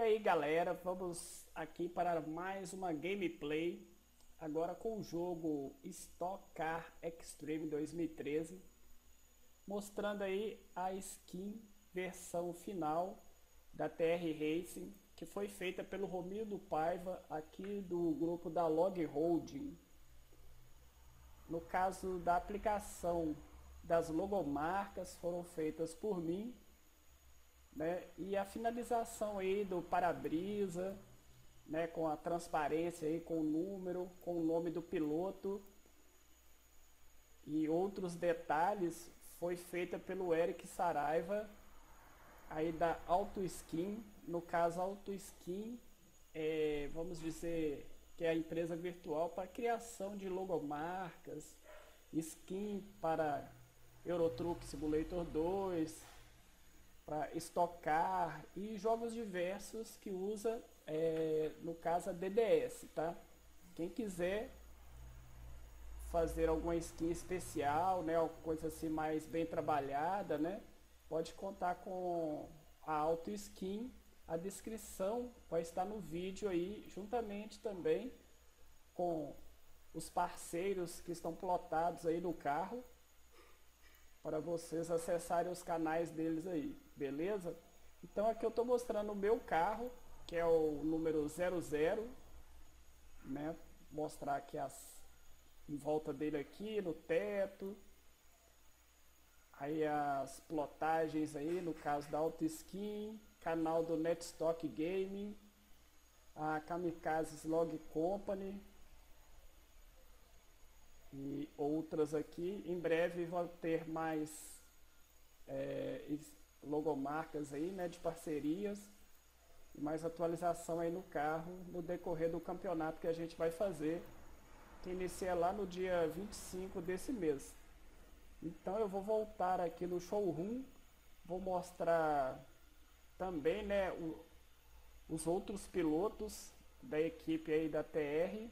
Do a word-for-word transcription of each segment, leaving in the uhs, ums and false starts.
aí galera, vamos aqui para mais uma gameplay, agora com o jogo Stock Car Extreme dois mil e treze, mostrando aí a skin versão final da T R Racing, que foi feita pelo Romildo Paiva, aqui do grupo da Log Holding. No caso da aplicação das logomarcas foram feitas por mim, né? E a finalização aí do para-brisa, né, com a transparência aí, com o número, com o nome do piloto e outros detalhes foi feita pelo Eric Saraiva aí da Auto Skin. No caso, Auto Skin é, vamos dizer que é a empresa virtual para criação de logomarcas, skin para Euro Truck Simulator dois, para estocar e jogos diversos que usa, é, no caso a D D S, tá? Quem quiser fazer alguma skin especial, né, alguma coisa assim mais bem trabalhada, né, pode contar com a Auto Skin. A descrição vai estar no vídeo aí, juntamente também com os parceiros que estão plotados aí no carro, para vocês acessarem os canais deles aí, beleza? Então aqui eu estou mostrando o meu carro, que é o número zero zero, né? Mostrar aqui as em volta dele aqui, no teto. Aí as plotagens aí, no caso da Auto Skin, canal do Netstock Gaming, a Kamikazes Log Company e outras aqui. Em breve vão ter mais é, logomarcas aí, né, de parcerias e mais atualização aí no carro no decorrer do campeonato que a gente vai fazer, que inicia lá no dia vinte e cinco desse mês. Então eu vou voltar aqui no showroom, vou mostrar também, né, o, os outros pilotos da equipe aí da T R.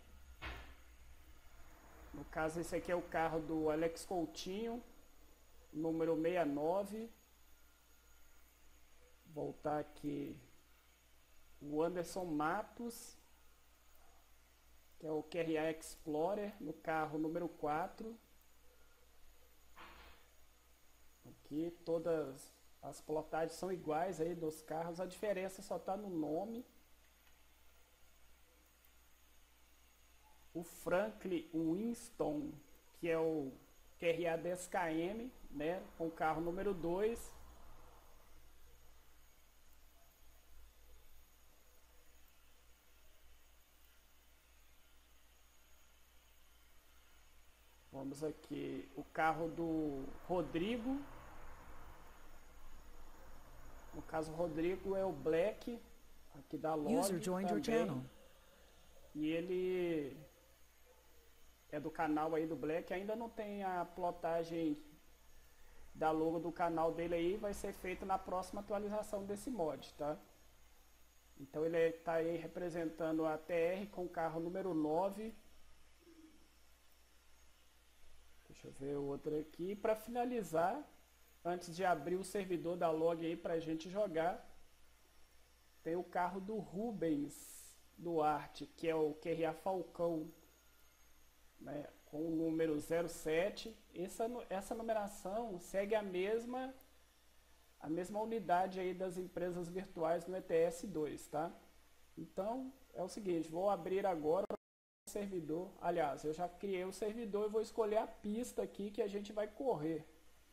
No caso, esse aqui é o carro do Alex Coutinho, número sessenta e nove. Voltar aqui o Anderson Matos, que é o Q R A Explorer, no carro número quatro. Aqui todas as plotagens são iguais aí dos carros, a diferença só está no nome. O Franklin Winston, que é o Q R A dez K M, né, com o carro número dois. Vamos aqui, o carro do Rodrigo. No caso, o Rodrigo é o Black, aqui da Log também. E ele é do canal aí do Black, ainda não tem a plotagem da logo do canal dele aí, vai ser feito na próxima atualização desse mod, tá? Então ele está aí representando a T R com o carro número nove. Deixa eu ver o outro aqui. Para finalizar, antes de abrir o servidor da Log aí para a gente jogar, tem o carro do Rubens Duarte, que é o Q R A Falcão, né, com o número zero sete. Essa, essa numeração segue a mesma a mesma unidade aí das empresas virtuais no E T S dois, tá? Então é o seguinte, vou abrir agora o servidor. Aliás, eu já criei o servidor e vou escolher a pista aqui que a gente vai correr.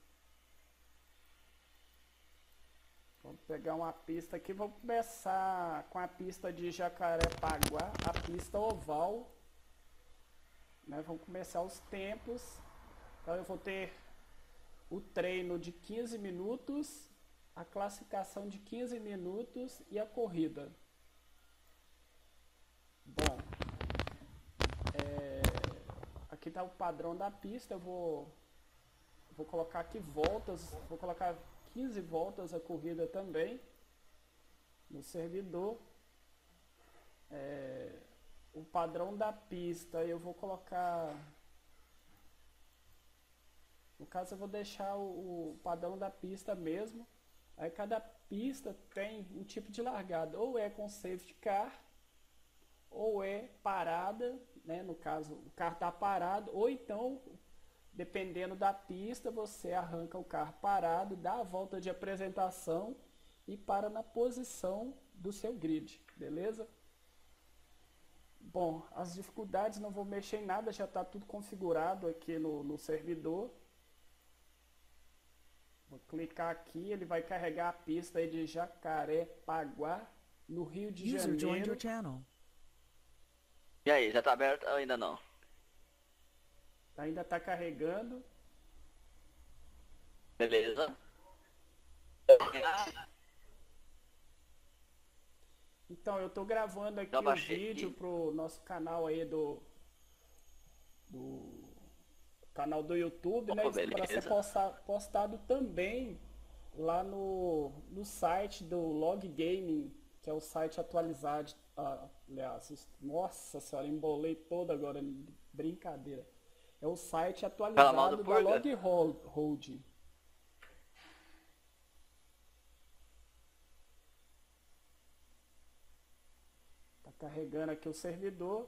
Vamos pegar uma pista aqui, vamos começar com a pista de Jacarepaguá, a pista oval, né? Vamos começar os tempos. Então eu vou ter o treino de quinze minutos, a classificação de quinze minutos e a corrida. Bom, é, aqui está o padrão da pista. Eu vou, vou colocar aqui voltas, vou colocar quinze voltas a corrida também no servidor. É, o padrão da pista eu vou colocar, no caso eu vou deixar o, o padrão da pista mesmo. Aí cada pista tem um tipo de largada, ou é com safety car, ou é parada, né? No caso, o carro está parado, ou então, dependendo da pista, você arranca o carro parado, dá a volta de apresentação e para na posição do seu grid, beleza? Bom, as dificuldades não vou mexer em nada, já está tudo configurado aqui no, no servidor. Vou clicar aqui, ele vai carregar a pista aí de Jacarepaguá, no Rio de User joined Janeiro. your channel. E aí, já tá aberto ou ainda não? Ainda está carregando. Beleza. Então, eu estou gravando aqui Já o baixei vídeo aqui. pro nosso canal aí do, do canal do YouTube, né? Opa, Para ser beleza. posta- postado também lá no, no site do Log Gaming, que é o site atualizado. Ah, aliás, nossa senhora, embolei todo agora, brincadeira. É o site Fala mal do atualizado da Purga. Log Hol- Holding. Tá carregando aqui o servidor.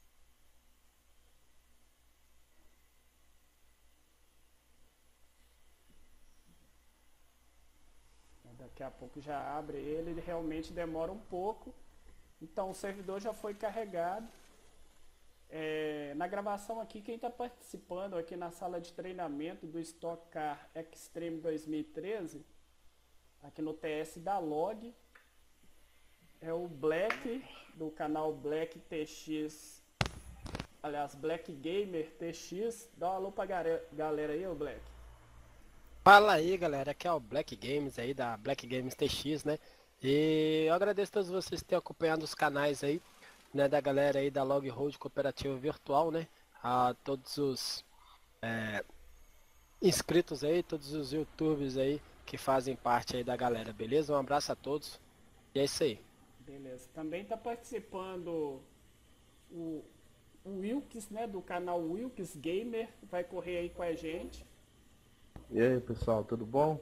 Daqui a pouco já abre ele, ele realmente demora um pouco. Então o servidor já foi carregado. É, na gravação aqui, quem está participando aqui na sala de treinamento do Stock Car Extreme dois mil e treze, aqui no T S da Log, é o Black, do canal Black T X, aliás, Black Gamer T X. Dá um alô pra gare- galera aí, ô Black. Fala aí, galera, aqui é o Black Games aí, da Black Games T X, né? E eu agradeço a todos vocês que têm acompanhado os canais aí, né, da galera aí da Log Road Cooperativa Virtual, né? A todos os é, inscritos aí, todos os YouTubers aí que fazem parte aí da galera, beleza? Um abraço a todos e é isso aí. Beleza. Também está participando o, o Wilkes, né, do canal Wilkes Gamer, vai correr aí com a gente. E aí pessoal, tudo bom?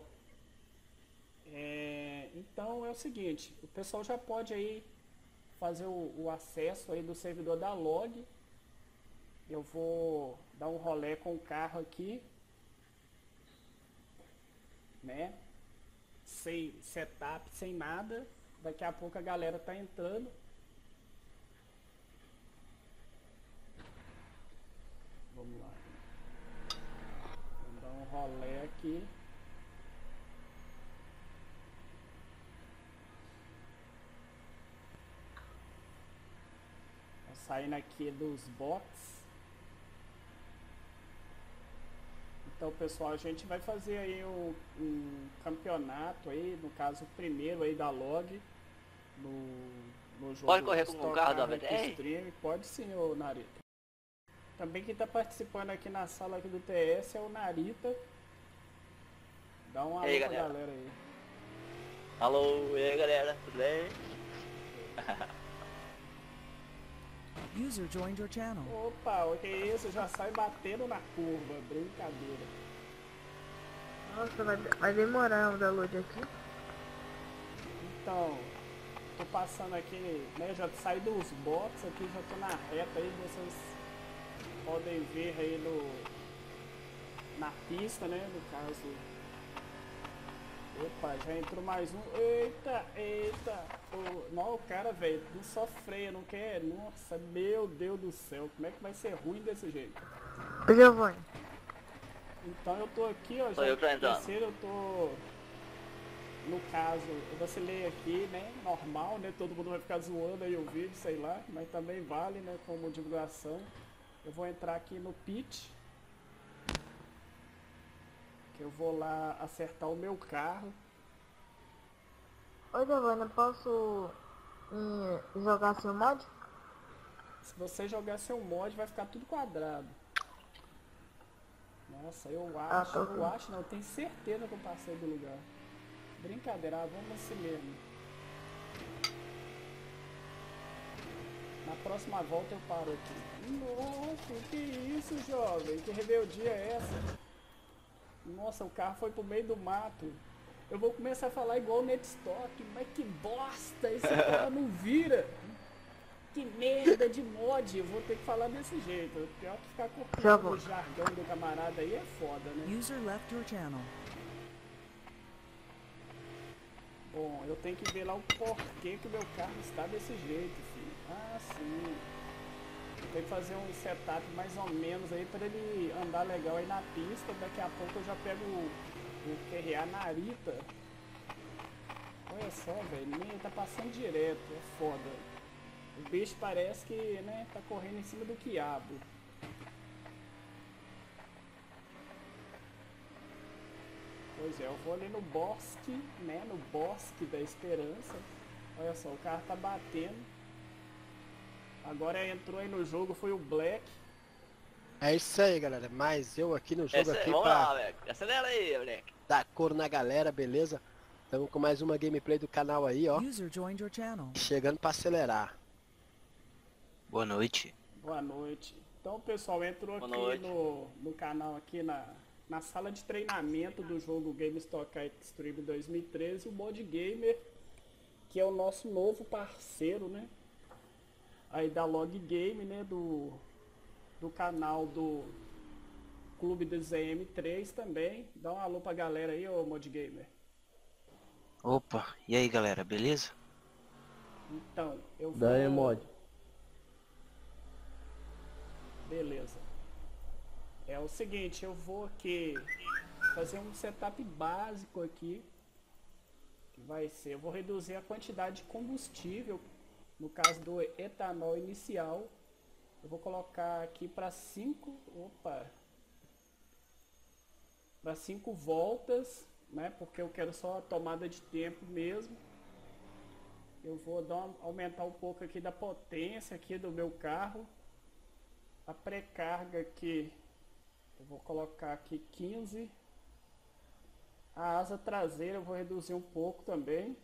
É, então é o seguinte, o pessoal já pode aí fazer o, o acesso aí do servidor da Log. Eu vou dar um rolê com o carro aqui, né? Sem setup, sem nada. Daqui a pouco a galera tá entrando. Vamos lá. Vou dar um rolê aqui. Tô saindo aqui dos box. Então, pessoal, a gente vai fazer aí um, um campeonato aí, no caso o primeiro aí da Log, no, no jogo Pode correr com o Stock carro da Car V T R? Extreme. Pode sim, ô Narita. Também quem está participando aqui na sala aqui do T S é o Narita. Dá um alô E aí, pra galera? galera aí. Alô, e aí galera, tudo bem? User joined your channel. Opa, o que é isso? Já sai batendo na curva, brincadeira. Nossa, vai, vai demorar o download aqui. Então, tô passando aqui, né, já saí dos box aqui, já tô na reta aí, vocês podem ver aí no, na pista, né, no caso. Opa, já entrou mais um. Eita, eita. Ô, não, o cara, velho, não só freia, não quer. Nossa, meu Deus do céu, como é que vai ser ruim desse jeito? Ô, Giovanni, Então eu tô aqui, ó, Sou já eu que tô entrando. terceiro, eu tô, no caso, eu vacilei aqui, né, normal, né, todo mundo vai ficar zoando aí o vídeo, sei lá, mas também vale, né, como divulgação. Eu vou entrar aqui no pit, que eu vou lá acertar o meu carro. ô Giovanni, eu posso hum, jogar seu mod? Se você jogar seu mod, vai ficar tudo quadrado. Nossa, eu Ah, acho, tá eu bom. acho, não, eu tenho certeza que eu passei do lugar. Brincadeira, ah, vamos assim mesmo. Na próxima volta eu paro aqui. Nossa, que isso, jovem? Que rebeldia é essa? Nossa, o carro foi pro meio do mato. eu vou começar a falar igual o Netstock, mas que bosta, esse cara não vira. Que merda de mod, eu vou ter que falar desse jeito. Pior que ficar Já copiando vou. o jargão do camarada aí é foda, né? User left your channel. Bom, eu tenho que ver lá o porquê que o meu carro está desse jeito, filho. Ah, sim. Eu tenho que fazer um setup mais ou menos aí para ele andar legal aí na pista. Daqui a pouco eu já pego o, o Q R A Narita. Olha só, velho, nem tá passando direto, é foda. O bicho parece que, né, tá correndo em cima do quiabo. Pois é, eu vou ali no bosque, né, no bosque da esperança. Olha só, o carro tá batendo. Agora entrou aí no jogo, foi o Black. É isso aí, galera. Mas eu aqui no jogo Esse, aqui vamos pra lá, moleque. Acelera aí, moleque. dar cor na galera, beleza? Estamos com mais uma gameplay do canal aí, ó. User joined your channel. Chegando pra acelerar. Boa noite. Boa noite. Então, pessoal, entrou Boa aqui noite. no, no canal, aqui na, na sala de treinamento do jogo GameStop Extreme dois mil e treze, o Mod Gamer, que é o nosso novo parceiro, né? Aí da Log Game, né? Do, do canal do Clube do Z M três também. Dá um alô pra galera aí, ô Mod Gamer. Opa, e aí galera, beleza? Então, eu vou... Daí, mod. Beleza. É o seguinte, eu vou aqui fazer um setup básico aqui. Que vai ser, eu vou reduzir a quantidade de combustível, no caso do etanol inicial. Eu vou colocar aqui para cinco, opa, para cinco voltas, né? Porque eu quero só a tomada de tempo mesmo. Eu vou dar uma, aumentar um pouco aqui da potência aqui do meu carro. A pré-carga aqui, eu vou colocar aqui quinze. A asa traseira eu vou reduzir um pouco também.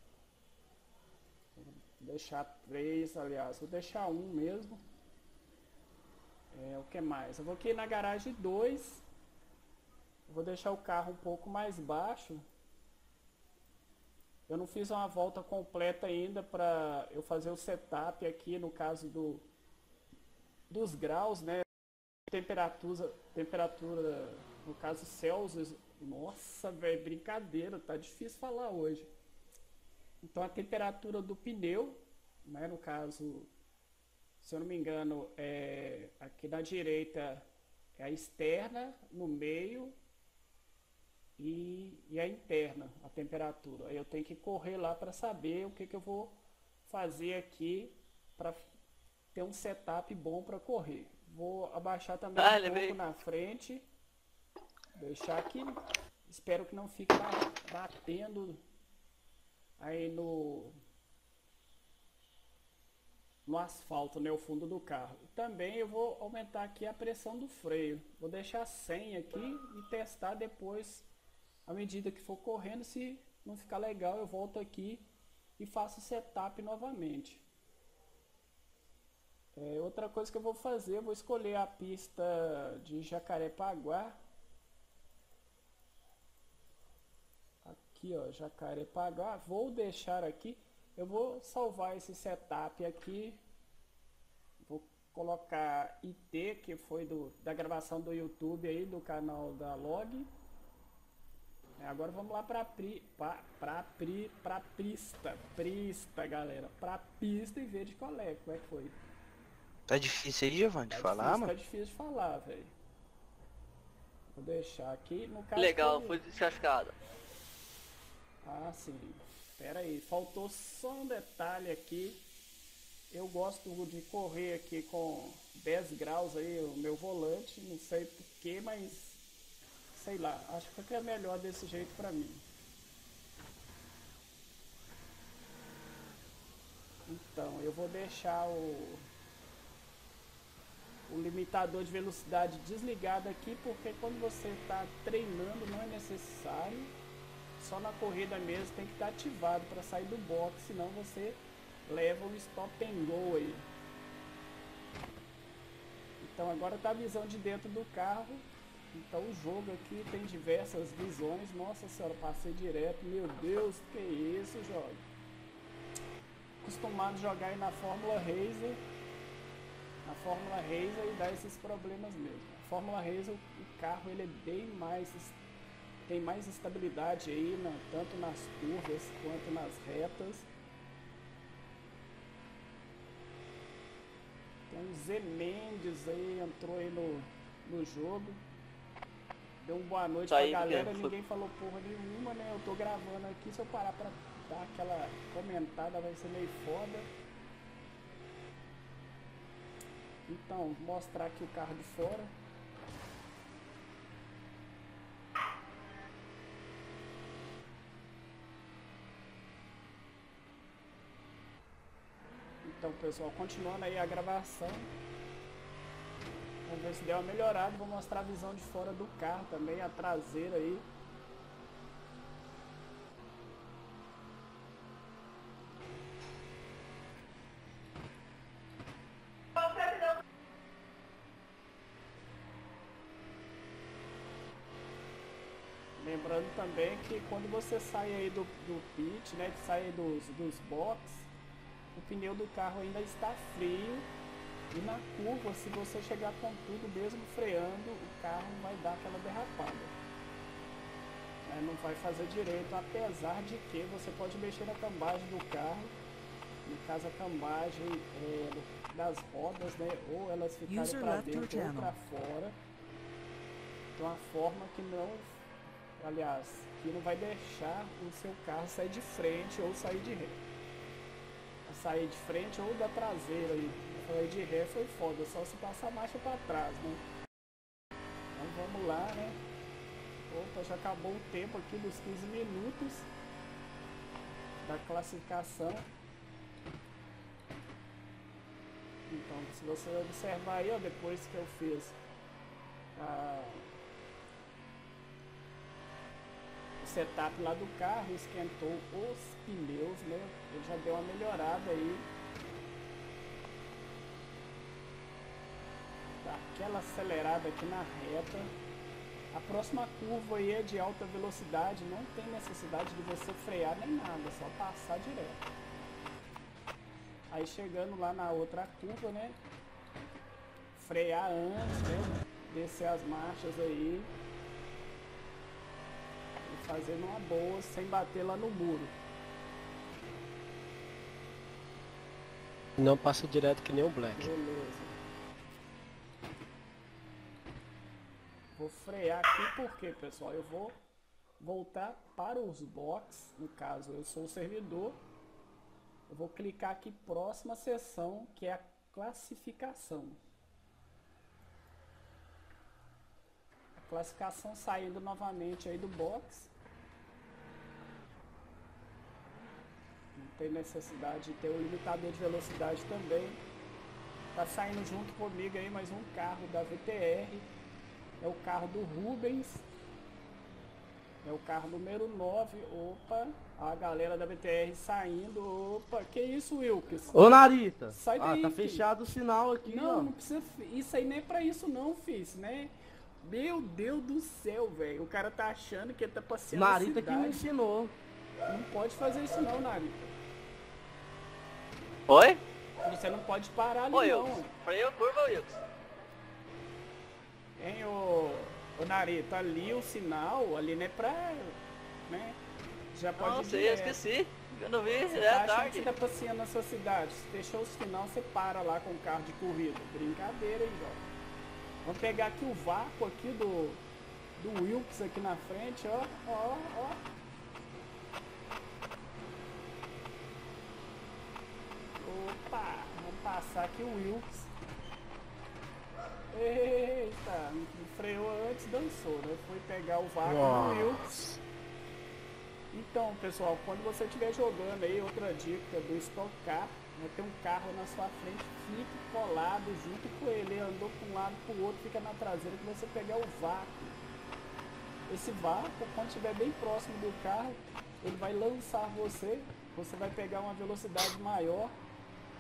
Vou deixar três, aliás, vou deixar um mesmo. É, o que mais? Eu vou aqui na garagem dois. Vou deixar o carro um pouco mais baixo. Eu não fiz uma volta completa ainda para eu fazer o setup aqui, no caso do dos graus, né? Temperatura, temperatura, no caso Celsius. Nossa, velho, brincadeira, tá difícil falar hoje. Então a temperatura do pneu, né, no caso, se eu não me engano, é aqui na direita é a externa, no meio e, e a interna, a temperatura. Aí eu tenho que correr lá para saber o que que eu vou fazer aqui para ter um setup bom para correr. Vou abaixar também Ah, um lembrei. pouco na frente. Deixar aqui. Espero que não fique ba- batendo aí no no asfalto, né, o fundo do carro. Também eu vou aumentar aqui a pressão do freio. Vou deixar cem aqui e testar depois, à medida que for correndo. Se não ficar legal, eu volto aqui e faço o setup novamente. É, outra coisa que eu vou fazer, eu vou escolher a pista de Jacarepaguá. Aqui, ó, Jacarepaguá. Vou deixar aqui. Eu vou salvar esse setup aqui. Vou colocar I T, que foi do, da gravação do YouTube aí, do canal da Log. É, agora vamos lá pra, pri, pra, pra, pri, pra pista. Pista, galera. Pra pista e ver de colé. Como é que foi? Tá difícil aí, Giovanni, de Tá falar, difícil, mano? Tá difícil de falar, velho. Vou deixar aqui. No caso Legal, foi- foi descascado. Ah, sim. Pera aí, faltou só um detalhe aqui. Eu gosto de correr aqui com dez graus aí o meu volante. Não sei porquê, mas sei lá. Acho que é melhor desse jeito pra mim. Então, eu vou deixar o, o limitador de velocidade desligado aqui, porque quando você está treinando não é necessário. Só na corrida mesmo tem que estar ativado para sair do box, senão você leva um stop and go aí. Então agora tá a visão de dentro do carro. Então o jogo aqui tem diversas visões. Nossa senhora, passei direto. Meu Deus, que isso, jogo. Acostumado a jogar aí na Fórmula Racer. Na Fórmula Racer e dá esses problemas mesmo. A Fórmula Racer, o carro ele é bem mais, tem mais estabilidade aí, na, tanto nas curvas quanto nas retas. Então o Zé Mendes aí entrou aí no, no jogo. Deu uma boa noite Isso pra aí, galera, porque- ninguém falou porra nenhuma, né? Eu tô gravando aqui, se eu parar pra dar aquela comentada vai ser meio foda. Então, vou mostrar aqui o carro de fora. Então, pessoal, continuando aí a gravação. Vamos ver se deu uma melhorada. Vou mostrar a visão de fora do carro também, a traseira aí. Lembrando também que quando você sai aí do, do pit, né, que sai aí dos, dos boxes, o pneu do carro ainda está frio e na curva, se você chegar com tudo, mesmo freando, o carro vai dar aquela derrapada. Né, não vai fazer direito, apesar de que você pode mexer na cambagem do carro, no caso a cambagem é, das rodas, né, ou elas ficarem User para left your dentro ou channel. para fora, de uma forma que não, aliás, que não vai deixar o seu carro sair de frente ou sair de ré. Sair de frente ou da traseira aí. Sair de ré foi foda, só se passar a marcha para trás, né? Então vamos lá, né? Opa, já acabou o tempo aqui dos quinze minutos da classificação. Então, se você observar aí, ó, depois que eu fiz a setup lá do carro, esquentou os pneus, né? Ele já deu uma melhorada aí. Dá aquela acelerada aqui na reta. A próxima curva aí é de alta velocidade, não tem necessidade de você frear nem nada, é só passar direto. Aí chegando lá na outra curva, né? Frear antes, né? Descer as marchas aí. Fazendo uma boa, sem bater lá no muro. Não passa direto que nem o Black. Beleza. Vou frear aqui porque, pessoal, eu vou voltar para os box. No caso, eu sou o servidor. Eu vou clicar aqui próxima seção, que é a classificação. A classificação saindo novamente aí do box. Não tem necessidade de ter o limitador de velocidade também. Tá saindo junto comigo aí mais um carro da V T R. É o carro do Rubens. É o carro número nove. Opa, a galera da V T R saindo. Opa, que isso, Wilkes? Ô Narita, Sai ah, daí, tá filho. fechado o sinal aqui, Não, ó. não precisa. Isso aí nem é pra isso não, fiz, né? Meu Deus do céu, velho. O cara tá achando que ele tá passeando na Narita que me cidade. ensinou. Não pode fazer isso não, Narita. Oi? Você não pode parar ali Oi, não. Wilkes. Freio, curva, Wilkes. Hein, ô, ô Narita, ali o sinal, ali não é pra, né? Já pode Não ir sei, eu direto. esqueci. Eu não vi, Você é tá achando que tarde. você tá passeando na sua cidade. Se deixou o sinal, você para lá com o carro de corrida. Brincadeira, hein, Jó. Vamos pegar aqui o vácuo aqui do, do Wilkes aqui na frente, ó, ó, ó. Opa, vamos passar aqui o Wilkes. Eita, freou antes, dançou, né? Foi pegar o vácuo do Wilkes. Então, pessoal, quando você estiver jogando aí, outra dica do Stock Car, né, tem um carro na sua frente, fique colado junto com ele, ele andou para um lado para o outro, fica na traseira que você pegar o vácuo. Esse vácuo, quando estiver bem próximo do carro, ele vai lançar você, você vai pegar uma velocidade maior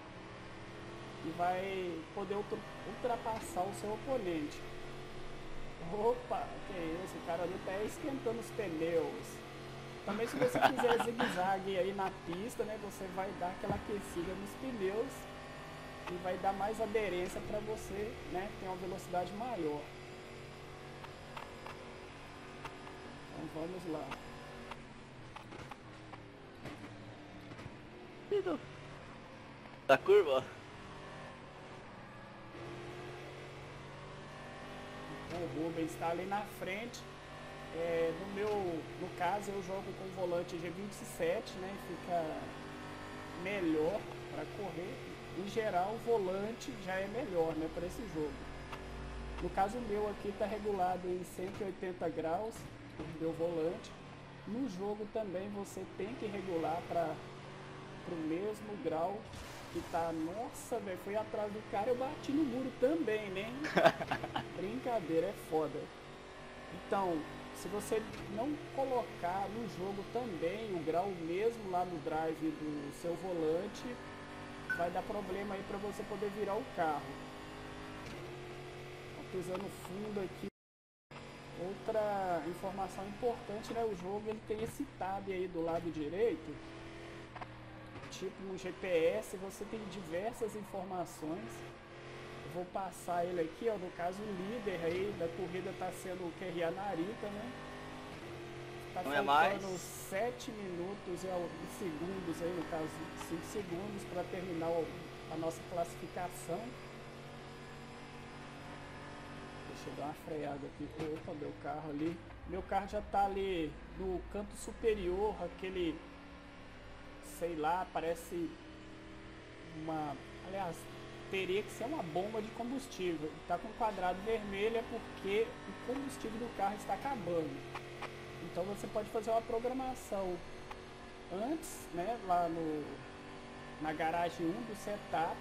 e vai poder ultra- ultrapassar o seu oponente. Opa, que isso, o cara ali tá esquentando os pneus. Também se você fizer zigue-zague aí na pista, né, você vai dar aquela aquecida nos pneus e vai dar mais aderência para você, né, ter uma velocidade maior. Então vamos lá. Da curva? O Rubens está ali na frente. É, no meu, no caso eu jogo com o volante G vinte e sete, né? Fica melhor para correr. Em geral o volante já é melhor, né, para esse jogo. No caso meu aqui está regulado em cento e oitenta graus, o meu volante. No jogo também você tem que regular para o mesmo grau que tá. Nossa, velho, foi atrás do cara, eu bati no muro também, né? Brincadeira, é foda. Então, se você não colocar no jogo também o grau mesmo lá no drive do seu volante, vai dar problema aí para você poder virar o carro. Tô pisando fundo aqui. Outra informação importante, né? O jogo ele tem esse tab aí do lado direito. Tipo no G P S, você tem diversas informações. Eu vou passar ele aqui, ó. No caso, o líder aí da corrida tá sendo o Q R A Narita, né? Tá Não é faltando mais? sete minutos e alguns segundos aí, no caso, cinco segundos para terminar o- a nossa classificação. Deixa eu dar uma freada aqui. Opa, meu carro ali. Meu carro já tá ali no canto superior, aquele, sei lá, parece uma, aliás, teria que ser uma bomba de combustível. Tá com um quadrado vermelho é porque o combustível do carro está acabando. Então você pode fazer uma programação antes, né, lá no, na garagem um do setup,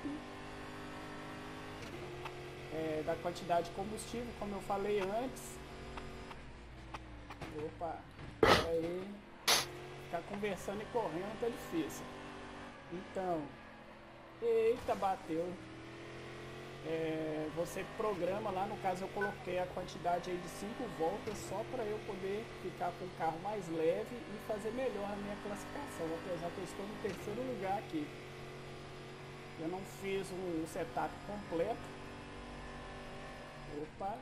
é, da quantidade de combustível, como eu falei antes. Opa, aí, ficar conversando e correndo tá difícil. Então, eita, bateu. É, você programa lá, no caso eu coloquei a quantidade aí de cinco voltas só para eu poder ficar com o carro mais leve e fazer melhor a minha classificação, apesar que eu estou no terceiro lugar aqui. Eu não fiz um setup completo. Opa!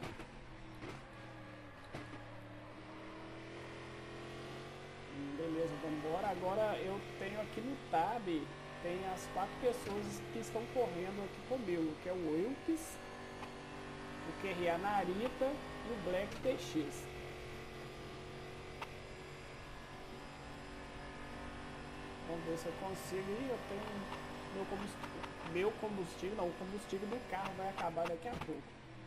Hum, Beleza, vamos embora. Agora eu tenho aqui no tab, tem as quatro pessoas que estão correndo aqui comigo, que é o Wilkes, o Q R A Narita e o Black T X. Vamos ver se eu consigo. Ih, eu tenho meu combustível, meu combustível, não, o combustível do carro vai acabar daqui a pouco.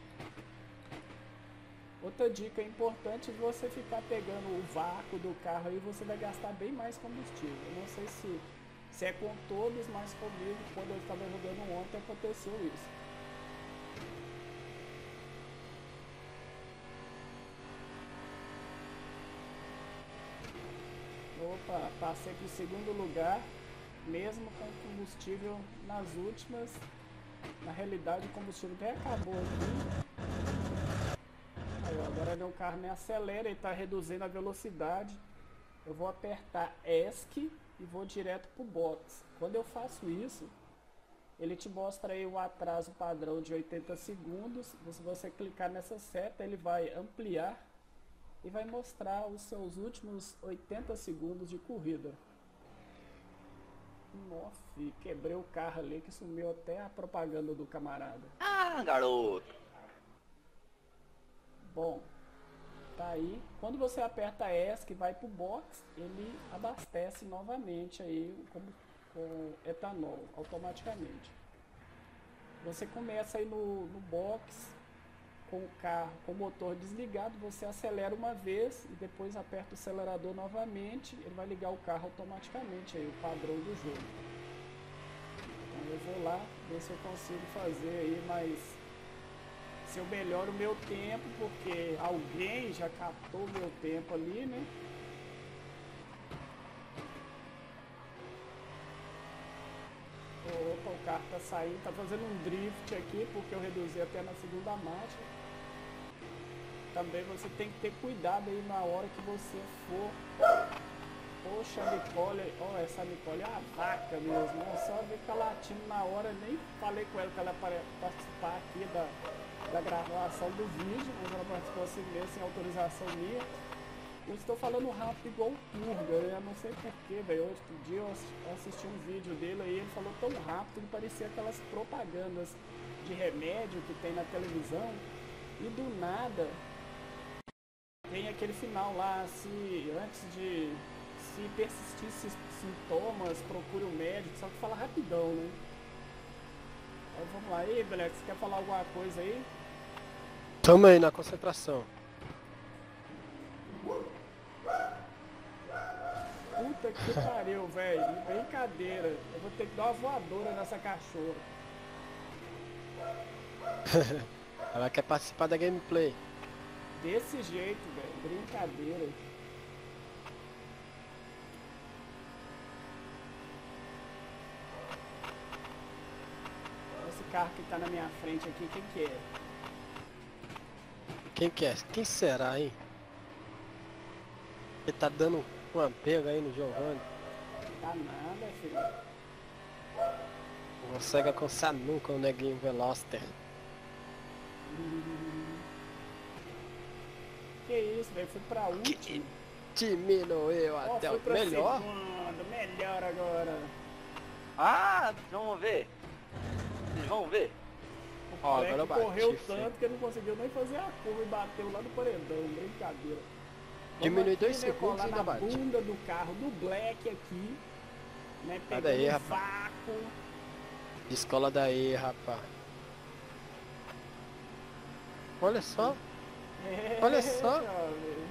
Outra dica importante é você ficar pegando o vácuo do carro aí, você vai gastar bem mais combustível. Eu não sei se, se é com todos, mas comigo, quando eu estava jogando ontem, aconteceu isso. Opa, passei para o segundo lugar, mesmo com combustível nas últimas. Na realidade o combustível até acabou aqui. Aí, ó, agora meu carro nem acelera, ele está reduzindo a velocidade. Eu vou apertar ESC e vou direto para o box. Quando eu faço isso, ele te mostra aí o atraso padrão de oitenta segundos. Se você clicar nessa seta, ele vai ampliar e vai mostrar os seus últimos oitenta segundos de corrida. Nossa, quebrei o carro ali que sumiu até a propaganda do camarada. Ah, garoto. Bom, tá aí. Quando você aperta ESC e vai pro box, ele abastece novamente aí com, com etanol automaticamente. Você começa aí no, no box com o carro com o motor desligado, você acelera uma vez e depois aperta o acelerador novamente, ele vai ligar o carro automaticamente aí, o padrão do jogo. Então eu vou lá ver se eu consigo fazer aí, mas se eu melhoro o meu tempo, porque alguém já captou o meu tempo ali, né? Opa, o carro tá saindo, tá fazendo um drift aqui, porque eu reduzi até na segunda marcha. também você tem que ter cuidado aí na hora que você for. Poxa, a Nicole, ó, essa Nicole é uma vaca mesmo, é só ver que ela latindo na hora, nem falei com ela que ela ia participar aqui da, da gravação do vídeo, mas ela participou assim mesmo, sem autorização minha. Eu estou falando rápido igual o Turga, né? Eu não sei porquê, velho. Outro dia eu assisti um vídeo dele aí, ele falou tão rápido que parecia aquelas propagandas de remédio que tem na televisão. E do nada tem aquele final lá, se antes de se persistir esses sintomas, procure o médico, só que fala rapidão, né? Então vamos lá, aí, Black, você quer falar alguma coisa aí? Tamo aí na concentração. Puta que pariu, velho. Brincadeira. Eu vou ter que dar uma voadora nessa cachorra. Ela quer participar da gameplay. Desse jeito, velho. Brincadeira. Esse carro que tá na minha frente aqui, quem que é? Quem que é? Quem será, hein? Ele tá dando uma pega aí no Giovanni. Tá nada, filho. Não consegue alcançar nunca o neguinho Veloster. Que isso, velho? Fui pra último. Diminuiu Ó, até fui o pra melhor. segundo. Melhor agora. Ah, vamos ver. Vocês vão ver. O Ó, moleque agora eu bati, correu filho. tanto que ele não conseguiu nem fazer a curva e bateu lá no paredão. Brincadeira. Diminui Vamos dois aqui, né, segundos colar e na ainda bate. bunda do carro do Black aqui. Né, Sai pegando daí, um rapaz. vácuo. Descola daí, rapaz. Olha só. É, Olha só. jovem.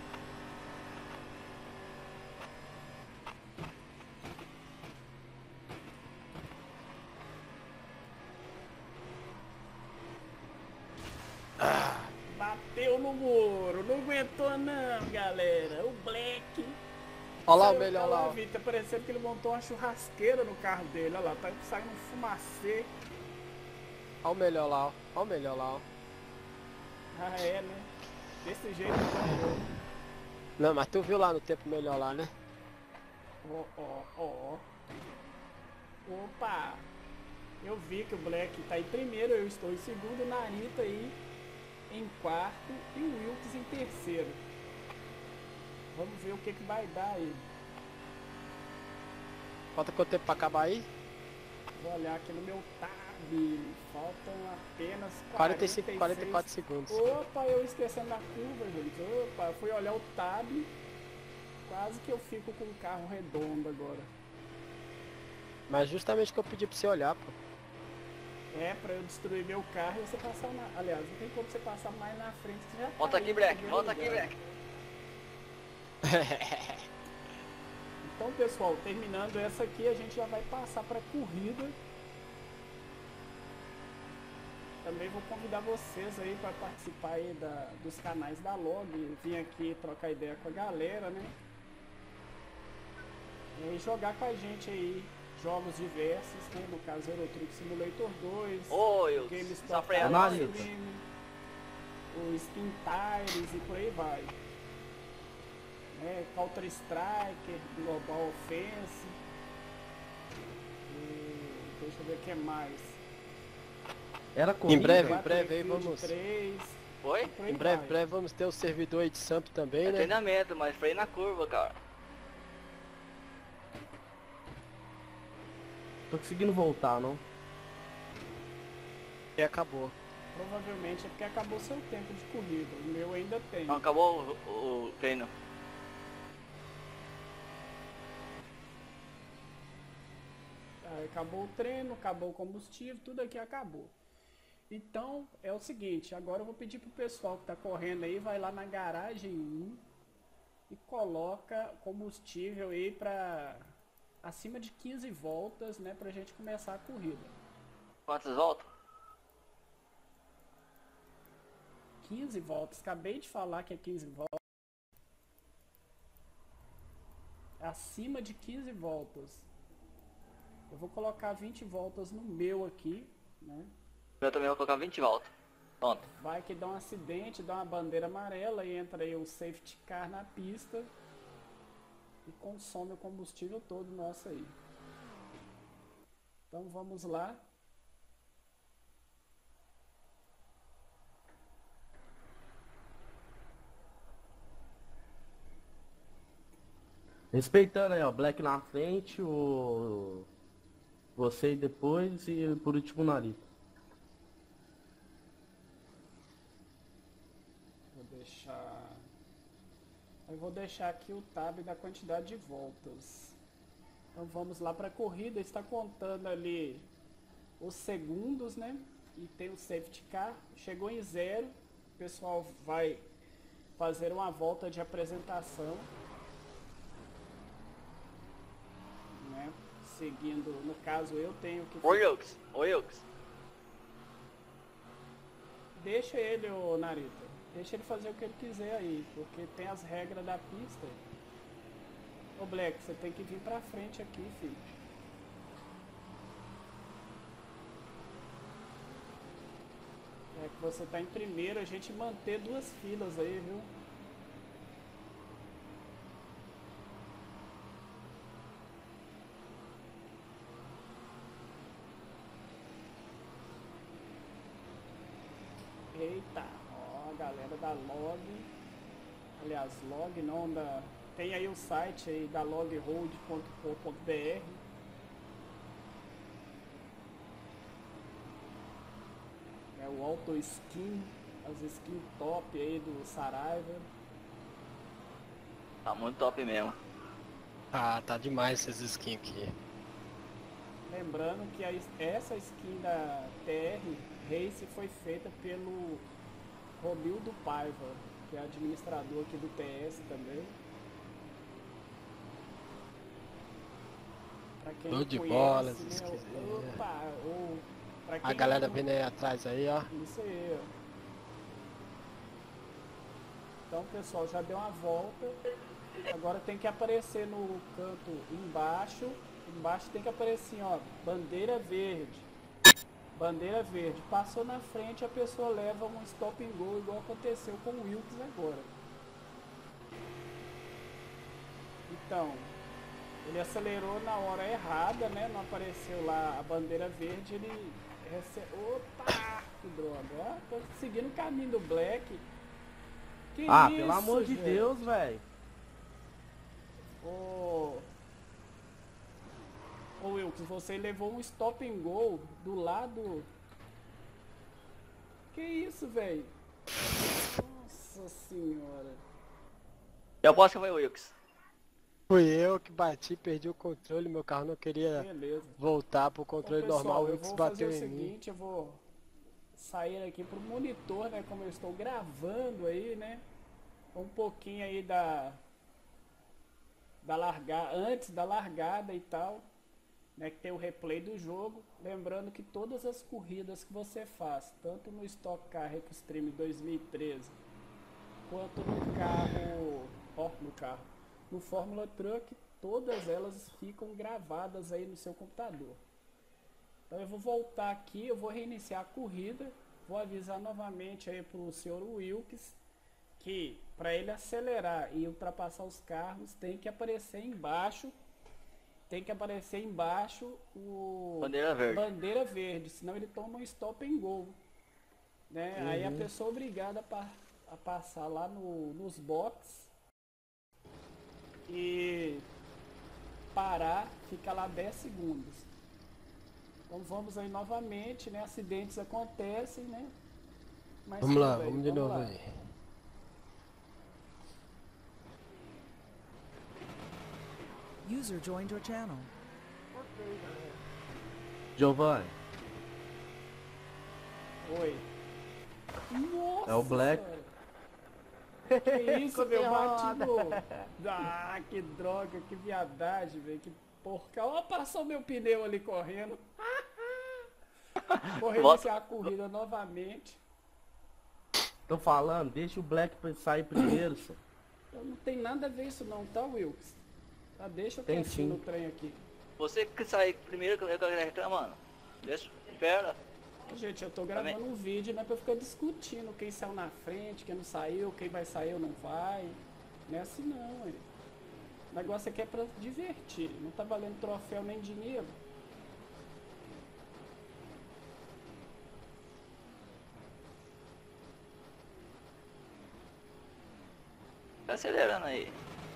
Bateu no muro, não aguentou não, galera. O Black. Olha lá o saiu melhor pela lá. ó. vida, tá parecendo que ele montou uma churrasqueira no carro dele. Olha lá, tá saindo um fumacê. Olha o melhor lá, ó. Olha o melhor lá, ó. Ah, é, né? Desse jeito que Não, mas tu viu lá no tempo melhor lá, né? Ó, ó, ó. Opa! Eu vi que o Black tá em primeiro, eu estou em segundo, o Narita aí em quarto e o Wilkes em terceiro. Vamos ver o que que vai dar aí. Falta quanto tempo pra acabar aí? Vou olhar aqui no meu tab. Faltam apenas quarenta e cinco, quarenta e quatro segundos. Opa, eu esquecendo da curva, gente. Opa, eu fui olhar o tab. Quase que eu fico com o carro redondo agora. Mas justamente o que eu pedi pra você olhar, pô. É, pra eu destruir meu carro e você passar na... Aliás, não tem como você passar mais na frente. Você já tá Volta aí aqui, em Black. primeiro Volta aqui, lugar. Black. Então, pessoal, terminando essa aqui, a gente já vai passar pra corrida. Também vou convidar vocês aí para participar aí da, dos canais da Log. Vim aqui trocar ideia com a galera, né? E jogar com a gente aí jogos diversos, né? No caso Euro Truck Simulator dois, Ô, eu GameStop só freio Analisa. Extreme, o Spin Tires e por aí vai. Né? Counter Strike, Global Offense. E deixa eu ver o que mais. Era corrida? Em breve, em Battlefield breve aí vamos. três, Oi? por aí Em breve, vai. breve vamos ter o servidor aí de Samp também, É né? treinamento, mas freio na curva, cara. Tô conseguindo voltar, não? E acabou. Provavelmente é porque acabou seu tempo de corrida. O meu ainda tem. Não, acabou o, o, o treino. Aí acabou o treino, acabou o combustível, tudo aqui acabou. Então é o seguinte, agora eu vou pedir pro pessoal que tá correndo aí, vai lá na garagem um e coloca combustível aí pra acima de quinze voltas, né, pra gente começar a corrida. Quantas voltas? quinze voltas, acabei de falar que é quinze voltas. Acima de quinze voltas. Eu vou colocar vinte voltas no meu aqui, né? Eu também vou colocar vinte voltas. Pronto. Vai que dá um acidente, dá uma bandeira amarela e entra aí o safety car na pista e consome o combustível todo nosso aí. Então vamos lá. Respeitando aí, ó. Black na frente, o... Você depois e por último o Narita. Vou deixar... Eu vou deixar aqui o tab da quantidade de voltas. Então vamos lá para a corrida. Está contando ali os segundos, né? E tem o safety car. Chegou em zero. O pessoal vai fazer uma volta de apresentação. Né? Seguindo, no caso eu tenho que... Oi, Yux. Oi, Yux. Deixa ele, ô Narita. Deixa ele fazer o que ele quiser aí, porque tem as regras da pista. Ô Black, você tem que vir pra frente aqui, filho. É que você tá em primeiro, a gente manter duas filas aí, viu? Eita, ó, a galera da Log, aliás, Log não, da, tem aí o site aí da logroad ponto com ponto br. É o Auto Skin, as skins top aí do Saraiva. Tá muito top mesmo. Ah, tá demais essas skins aqui. Lembrando que a, essa skin da T R Race foi feita pelo Romildo Paiva, que é administrador aqui do T S também. Pra quem Show não de conhece, bola, né, se o- quiser. opa, o- pra A quem galera não- vindo aí atrás aí, ó. Isso aí, ó. Então, pessoal, já deu uma volta. Agora tem que aparecer no canto embaixo. Embaixo tem que aparecer assim, ó, bandeira verde. Bandeira verde. Passou na frente, a pessoa leva um stop and go, igual aconteceu com o Wilkes agora. Então, ele acelerou na hora errada, né? Não apareceu lá a bandeira verde, ele recebe... Opa! Que droga! Ó, tô seguindo o caminho do Black. Que Ah, isso, pelo amor de gente? Deus, velho. Ô... Ô Wilkes, você levou um stop and go do lado... Que isso, velho? Nossa senhora. Eu posso que foi o Yux. Fui eu que bati, perdi o controle, meu carro não queria Beleza. voltar pro Então, controle pessoal, normal, o eu Wix vou fazer bateu o em mim. seguinte, eu vou sair aqui pro monitor, né, como eu estou gravando aí, né, um pouquinho aí da da largada, antes da largada e tal, né, que tem o replay do jogo, lembrando que todas as corridas que você faz, tanto no Stock Car Extreme dois mil e treze, quanto no carro, ó, no carro, no Fórmula Truck, todas elas ficam gravadas aí no seu computador. Então eu vou voltar aqui, eu vou reiniciar a corrida, vou avisar novamente aí para o senhor Wilkes que para ele acelerar e ultrapassar os carros tem que aparecer embaixo, tem que aparecer embaixo o Bandeira verde. bandeira verde, senão ele toma um stop and go, né? Uhum. Aí a pessoa é obrigada a, pa a passar lá no, nos boxes e parar, fica lá dez segundos. Então vamos aí novamente, né? Acidentes acontecem, né? Mas Vamos tudo lá, bem, vamos de novo lá. aí. User joined your channel. Giovanni, Oi. Nossa É o Black. senhora. Que isso, meu? Bate no... Ah, que droga, que viadagem, velho. Que porca. Ó, passou meu pneu ali correndo. Vou reiniciar a corrida novamente. tô falando, deixa o Black pra sair primeiro, só. Eu não tem nada a ver isso não, tá, Wilkes? Tá, deixa eu Tem quietinho sim. no trem aqui. Você que sair primeiro que eu tô reclamando. Deixa, espera. Gente, eu tô gravando um vídeo, não é pra ficar discutindo quem saiu na frente, quem não saiu, quem vai sair ou não vai. Não é assim não, ué. O negócio aqui é pra divertir, não tá valendo troféu nem dinheiro. Tá acelerando aí.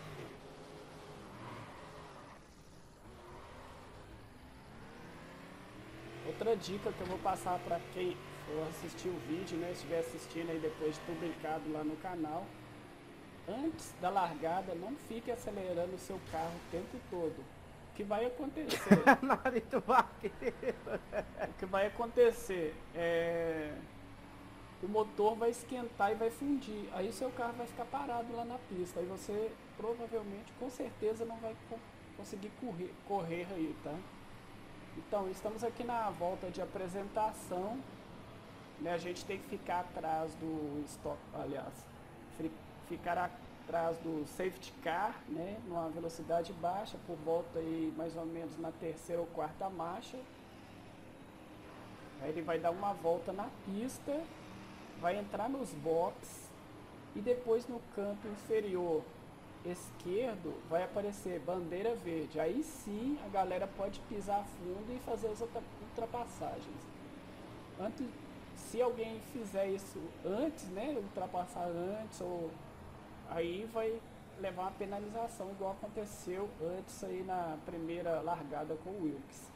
Outra dica que eu vou passar para quem for assistir o vídeo, né, estiver assistindo aí depois de publicado lá no canal, antes da largada não fique acelerando o seu carro o tempo todo. O que vai acontecer? Narito vaqueiro. O que vai acontecer é o motor vai esquentar e vai fundir. Aí seu carro vai ficar parado lá na pista. Aí você provavelmente, com certeza, não vai co- conseguir correr, correr aí, tá? Então, estamos aqui na volta de apresentação, né? A gente tem que ficar atrás do stop, aliás, fri- ficar atrás do safety car, né? Numa velocidade baixa, por volta aí mais ou menos na terceira ou quarta marcha. Aí ele vai dar uma volta na pista, vai entrar nos boxes e depois no canto inferior esquerdo vai aparecer bandeira verde. Aí sim a galera pode pisar fundo e fazer as ultra- ultrapassagens. Antes, se alguém fizer isso antes, né, ultrapassar antes, ou aí vai levar uma penalização, igual aconteceu antes aí na primeira largada com o Wilkes.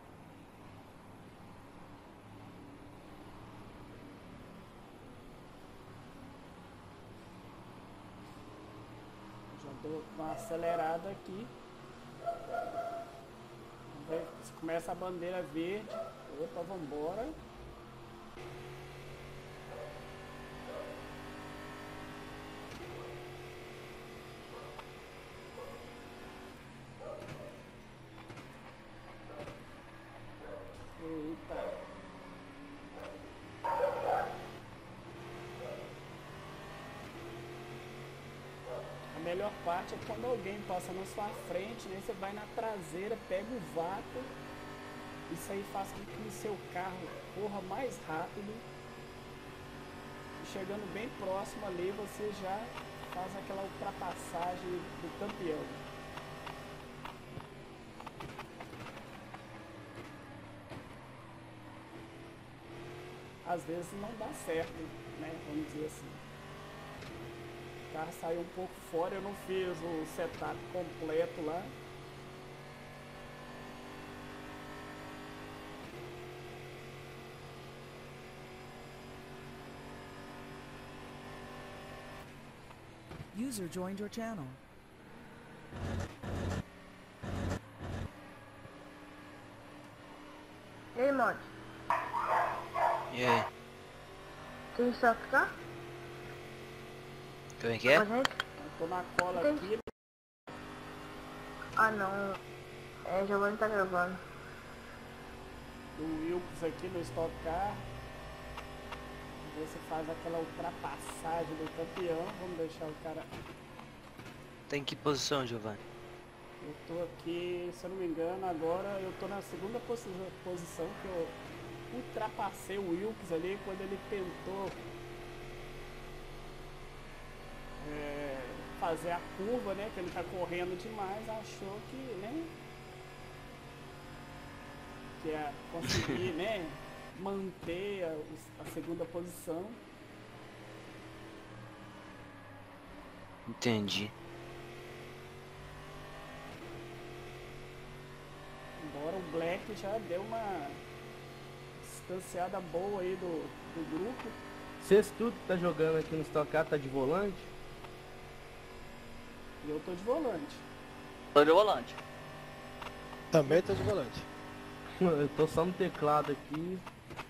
Já dou uma acelerada aqui. Vai- Começa a bandeira verde. Opa, vambora. Eita. A melhor parte é quando alguém passa na sua frente, né? Você vai na traseira, pega o vácuo. Isso aí faz com que o seu carro corra mais rápido. E chegando bem próximo ali, você já faz aquela ultrapassagem do campeão. Às vezes não dá certo, né? Vamos dizer assim. O carro saiu um pouco fora, eu não fiz o setup completo lá. User joined your channel. Ei, mod, E aí? tem estoque cá? Como é que é? Com a gente? Eu tô na cola Tem- aqui. Ah, não. É, Giovanni tá gravando. Do Wilkes aqui no Stock Car. Você faz aquela ultrapassagem do campeão. Vamos deixar o cara. Tá em que posição, Giovanni? Eu tô aqui, se eu não me engano, agora eu tô na segunda posi- posição que eu ultrapassei o Wilkes ali quando ele tentou é, fazer a curva, né? Que ele tá correndo demais, achou que, né? Que ia conseguir, né? Manter a, a segunda posição. Entendi. Embora o Black já deu uma distanciada boa aí do, do grupo. Vocês tudo que tá jogando aqui no Stock Car tá de volante? E eu tô de volante. Tô de volante. Também tô de volante. Eu tô só no teclado aqui.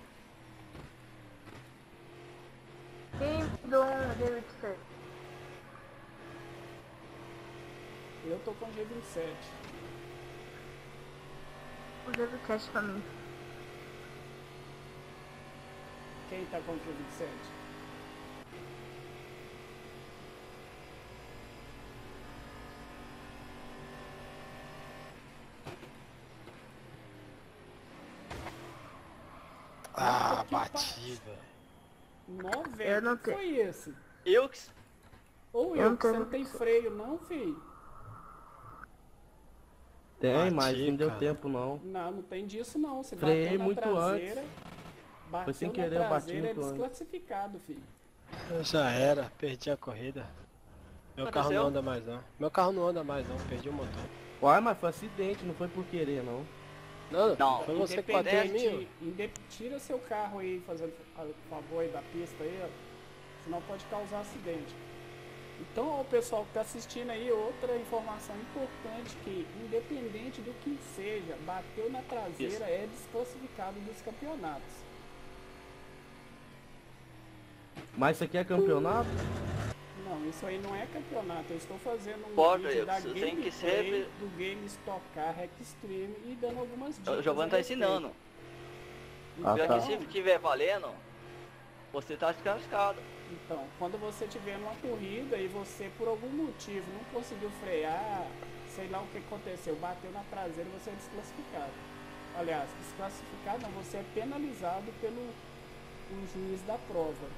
Quem mudou um G vinte e sete? Eu tô com G vinte e sete. O G vinte e sete pra mim. Quem tá com G vinte e sete? Ah, Que Bati, velho. Nó, Eu velho, não que foi tenho. esse? Eu que. Ou Eu eu, não que você tenho- não tem freio não, filho? Tem, Bati, mas não deu cara. tempo não. Não, não tem disso não. Você Freiei bateu na muito traseira, antes. bateu sem na querer, eu bati traseira, é muito antes. desclassificado, filho. Já era, perdi a corrida. Meu carro Aconteceu? não anda mais não. Meu carro não anda mais não, perdi o motor. Uai, mas foi acidente, não foi por querer não. Não, Não, foi você que bateu em mim. Independente, inde- tira seu carro aí, fazendo o favor aí da pista aí, ó. Senão pode causar acidente. Então, ó, o pessoal que tá assistindo aí, outra informação importante que, independente do que seja, bateu na traseira Isso. é desclassificado dos campeonatos. Mas isso aqui é campeonato? Não, isso aí não é campeonato. Eu estou fazendo um Pode, vídeo eu- da você tem gameplay que ser- do Game Stock Car Extreme e dando algumas dicas. O Giovanni a tá respeito. ensinando. Ah, Pior tá. que se tiver valendo, você tá desclassificado. Então, quando você tiver numa corrida e você por algum motivo não conseguiu frear, sei lá o que aconteceu, bateu na traseira, você é desclassificado. Aliás, desclassificado não, você é penalizado pelo um juiz da prova.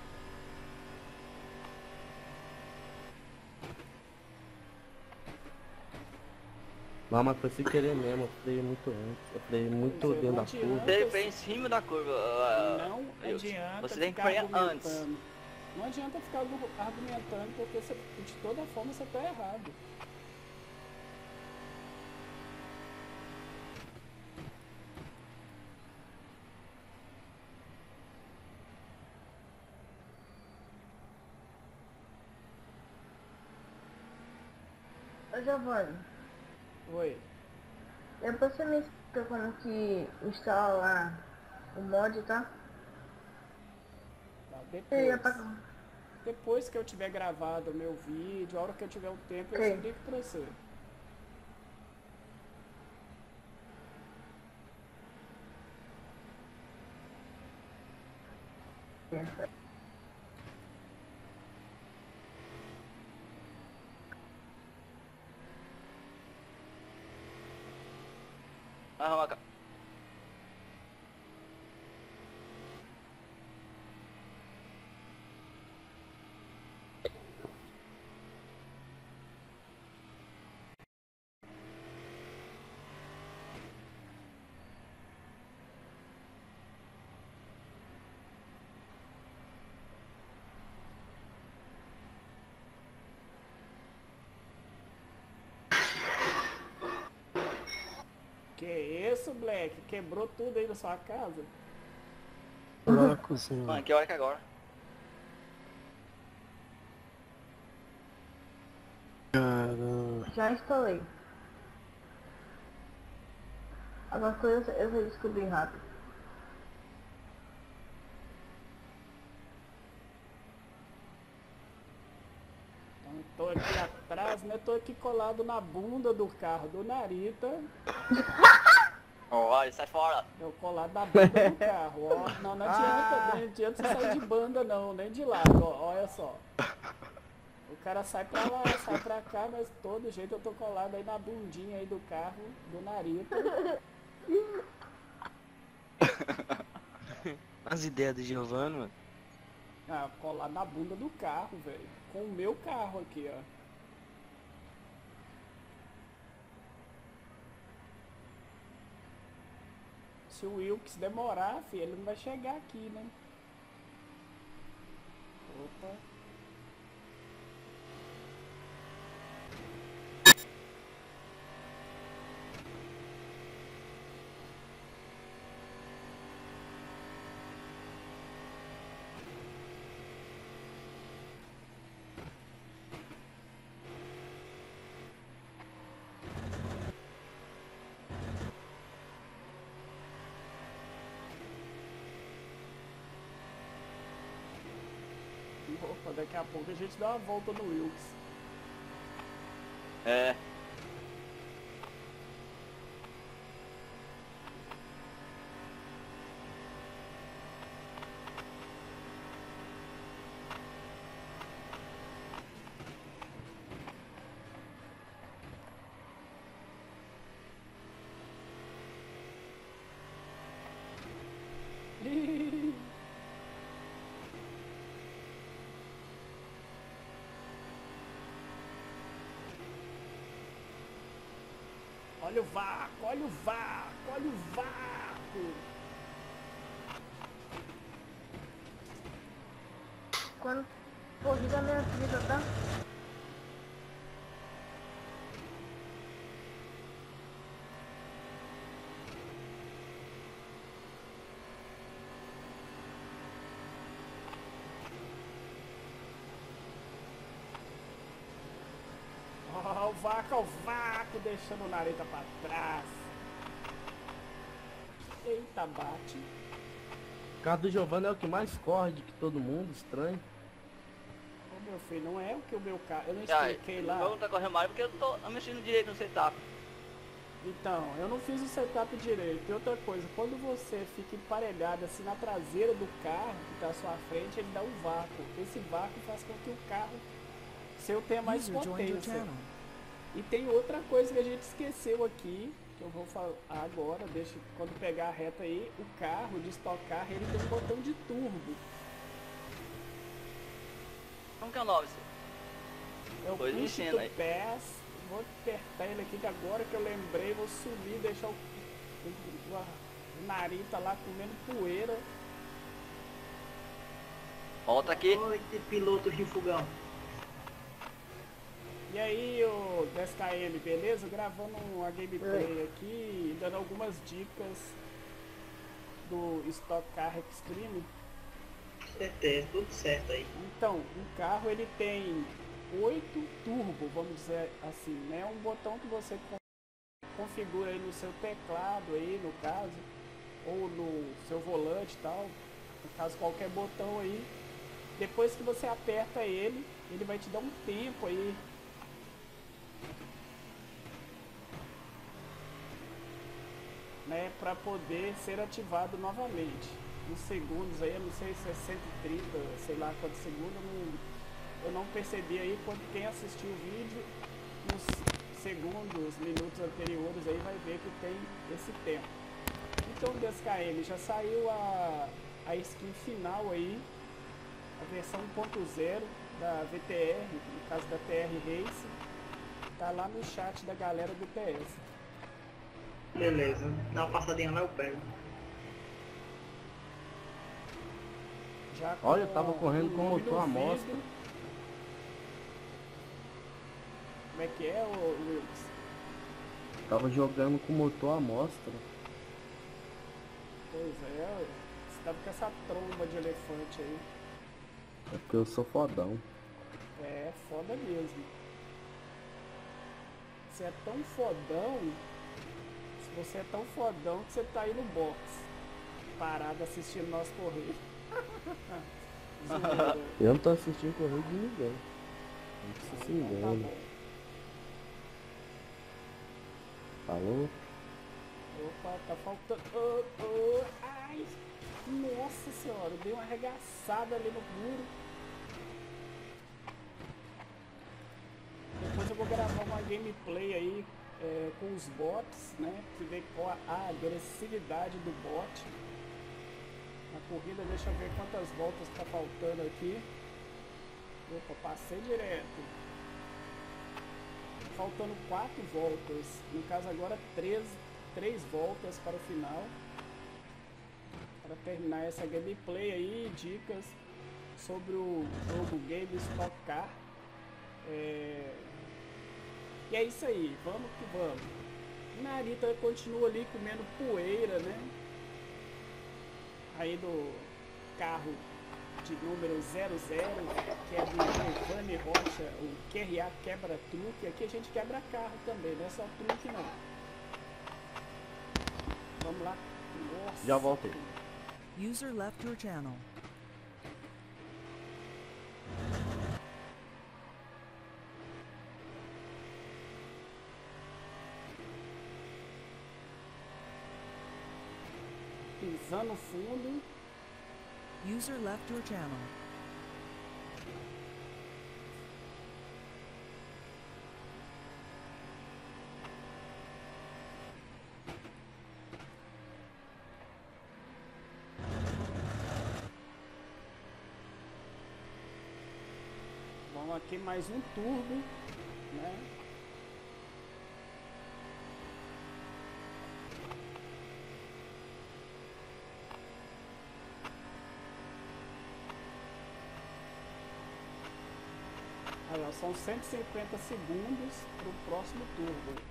Não, mas foi sem querer mesmo, eu freiei muito antes. Eu freiei muito Pois é, dentro da não adianta. curva. Você freia em cima da curva. ah, Não eu- adianta Você tem que ficar frear antes. argumentando. Não adianta ficar argu- argumentando porque você, de toda forma você está errado. Ô Giovanni, Oi. depois você me explica como que instala o mod, tá? Tá, E é depois, pra... depois que eu tiver gravado o meu vídeo, a hora que eu tiver o tempo, eu Ok. explico pra você. Arruma cá. Que isso, Black? Quebrou tudo aí na sua casa? Na cozinha. Mano, que hora que é agora? Caramba. Já instalei. Algumas coisas eu vou descobrir rápido. Então, eu tô aqui atrás, né? Tô aqui colado na bunda do carro do Narita. Olha, sai fora. Eu colado na bunda do carro, ó. Não, não adianta, não adianta você sair de banda não, nem de lado, ó. Olha só. O cara sai pra lá, sai pra cá, mas todo jeito eu tô colado aí na bundinha aí do carro do Narita. As ideias do Giovanni, mano. Ah, colado na bunda do carro, velho. Com o meu carro aqui, ó. Se o Wilkes demorar, filho, ele não vai chegar aqui, né? Opa. Opa, daqui a pouco a gente dá uma volta no Wilkes. É. Olha o vácuo, olha o vácuo, olha o vácuo. Quando corrida minha vida, tá? Ó, o vácuo, o vácuo, deixando o Narita pra trás. Eita, bate. O carro do Giovanni é o que mais corre de que todo mundo, estranho. Ô, meu filho, não é o que o meu carro... Eu não Ah, expliquei o lá. meu não tá correndo mais porque eu não tô mexendo direito no setup. Então, eu não fiz o setup direito. E outra coisa, quando você fica emparelhado assim na traseira do carro que está à sua frente, ele dá um vácuo. Esse vácuo faz com que o carro seu tenha mais User joined your potência. channel. E tem outra coisa que a gente esqueceu aqui, que eu vou falar agora, deixa quando pegar a reta aí, o carro de Stock Car, ele tem um botão de turbo. Como que é o nome? É o Pois me Push ensina to aí. Pass. Vou apertar ele aqui que agora que eu lembrei, vou subir, deixar o, o, o Narita lá comendo poeira. Volta aqui. Noite, piloto Rifugão. E aí, o dez K M, beleza? Gravando uma gameplay aqui, dando algumas dicas do Stock Car Extreme. Certeza, tudo certo aí. Então, o carro ele tem oito turbo, vamos dizer assim, né? Um botão que você configura aí no seu teclado aí, no caso, ou no seu volante e tal, no caso qualquer botão aí. Depois que você aperta ele, ele vai te dar um tempo aí. Né, para poder ser ativado novamente. Nos segundos aí, eu não sei se é cento e trinta, sei lá quantos segundos, eu não, eu não percebi aí, quando quem assistiu o vídeo, nos segundos, minutos anteriores aí vai ver que tem esse tempo. Então o dez K M já saiu a, a skin final aí, a versão um ponto zero da V T R, no caso da T R Race, tá lá no chat da galera do P S. Beleza, dá uma passadinha lá eu pego. Já Olha, eu tava correndo o com o nome motor no à mostra. vidro. Como é que é, ô Wills? Tava jogando com o motor à mostra. Pois é, ué. Você tava com essa tromba de elefante aí. É porque eu sou fodão. É, foda mesmo. Você é tão fodão, se você é tão fodão que você tá aí no box, parado assistindo nosso correio. Zoeira. Eu não tô assistindo correio de ninguém. Não precisa se Então tá engane. bom. Falou? Opa, tá faltando. Oh, oh, ai! Nossa senhora, eu dei uma arregaçada ali no muro. Depois eu vou gravar uma gameplay aí é, com os bots, né? Pra ver qual a agressividade do bot. Na corrida, deixa eu ver quantas voltas tá faltando aqui. Opa, passei direto. Faltando quatro voltas. No caso agora três, três voltas para o final. Para terminar essa gameplay aí, dicas sobre o jogo Game Stock Car. É... E é isso aí, vamos que vamos. Narita continua ali comendo poeira, né? Aí do carro de número zero zero, que é do Giovanni Rocha, o Q R A Quebra Truque. Aqui a gente quebra carro também, não é só truque não. Vamos lá. Nossa. Já voltei. User left your channel. Pisando fundo. User left your channel. Vamos aqui mais um turbo, né? Aí, ó, são cento e cinquenta segundos pro próximo turbo.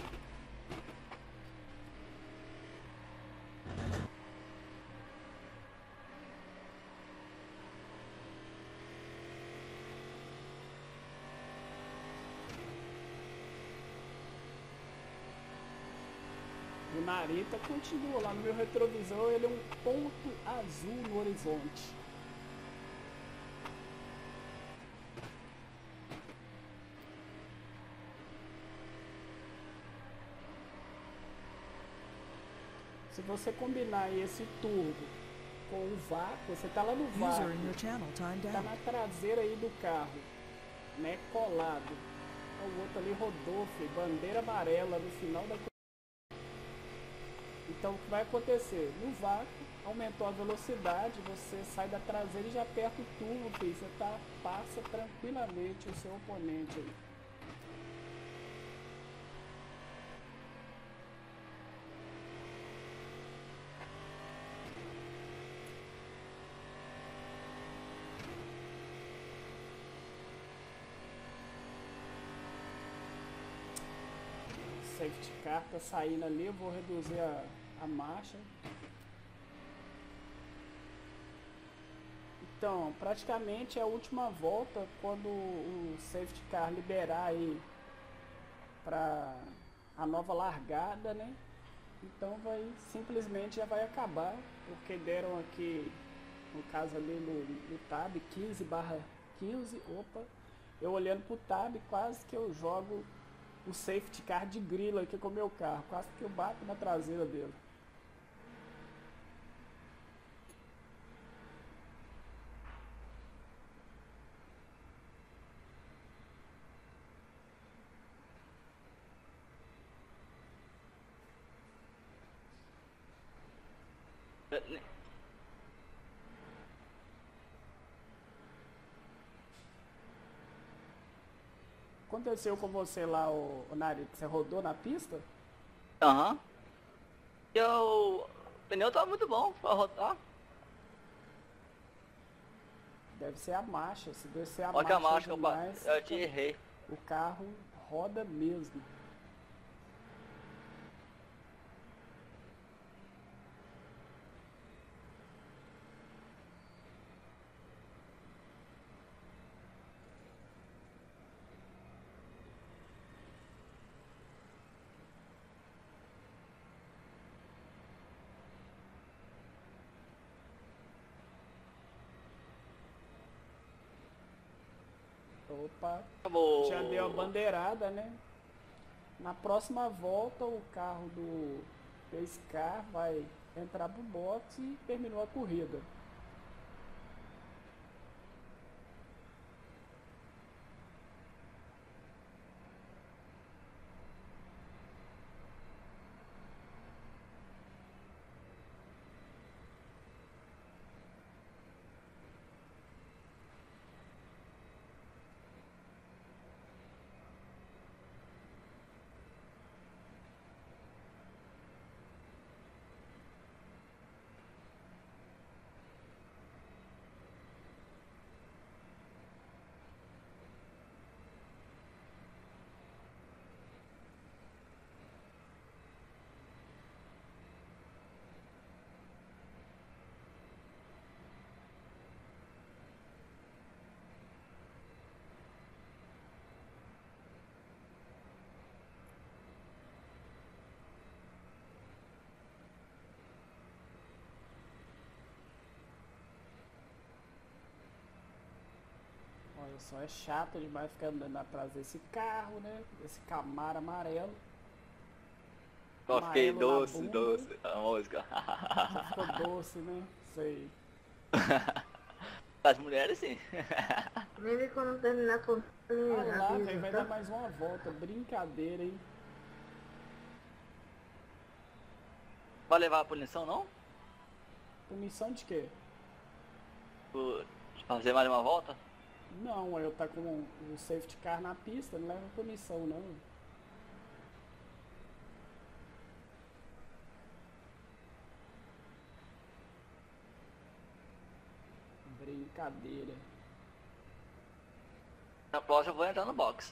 O Narita continua lá no meu retrovisor, ele é um ponto azul no horizonte. Se você combinar esse turbo com o vácuo, você tá lá no User vácuo, in your channel timed tá out. na traseira aí do carro, né, colado. O outro ali rodou, filho, bandeira amarela no final da. Então o que vai acontecer? No vácuo, aumentou a velocidade, você sai da traseira e já aperta o turbo, filho. Você tá, passa tranquilamente o seu oponente aí. Safety car tá saindo ali, eu vou reduzir a, a marcha. Então, praticamente é a última volta quando o safety car liberar aí para a nova largada, né? Então vai simplesmente já vai acabar, porque deram aqui, no caso ali no, no tab quinze barra quinze, opa, eu olhando pro tab quase que eu jogo o safety car de grilo aqui com o meu carro, quase que eu bato na traseira dele. Aconteceu com você lá, o, o Narita? Você rodou na pista? Aham. E o pneu tá muito bom pra rodar. Deve ser a marcha. Se descer a Olha que a marcha marcha que eu, ba- demais, eu te errei. o carro roda mesmo. Opa, Acabou. já deu a bandeirada, né? Na próxima volta o carro do Pescar vai entrar pro box e terminou a corrida. Olha só, é chato demais ficar andando atrás desse carro, né? Esse Camaro amarelo. Só fiquei Amarelo na doce, bunda. doce. A música. Só ficou doce, né? Sei. As mulheres sim. Mesmo quando terminar com Olha lá, avisa, velho, vai tá? dar mais uma volta. Brincadeira, hein? Vai levar a punição não? Punição de quê? Por fazer mais uma volta? Não, eu tá com o safety car na pista, não leva punição, não. Brincadeira. Na próxima eu vou entrar no box.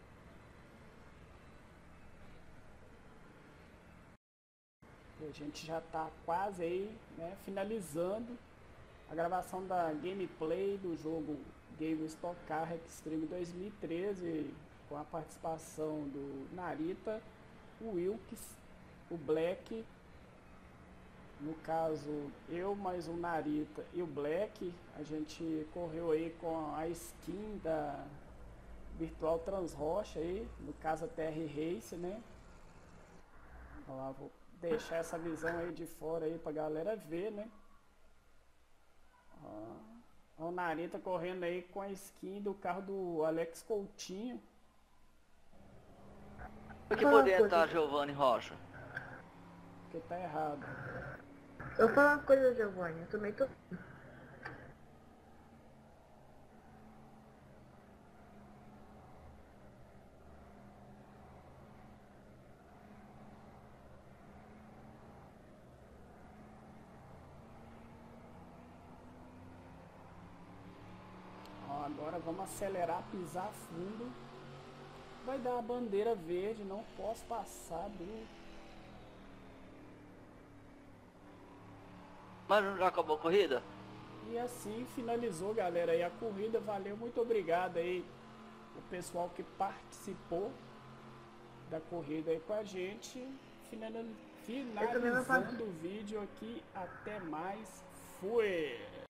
A gente já tá quase aí, né, finalizando a gravação da gameplay do jogo Game Stock Car Extreme dois mil e treze, com a participação do Narita, o Wilkes, o Black, no caso eu mais o Narita e o Black. A gente correu aí com a skin da Virtual Transrocha aí, no caso a T R Race, né? Vamos lá, vou deixar essa visão aí de fora aí pra galera ver, né? Ó, ó o Narita correndo aí com a skin do carro do Alex Coutinho. Por que poder entrar Giovanni Rocha? Porque tá errado. Eu vou falar uma coisa, Giovanni, eu também tô... Ó, agora vamos acelerar, pisar fundo. Vai dar a bandeira verde, não posso passar do... Mas não já acabou a corrida? E assim finalizou, galera, aí a corrida. Valeu, muito obrigado aí o pessoal que participou da corrida aí com a gente. Finalizando o vídeo aqui, até mais, fui!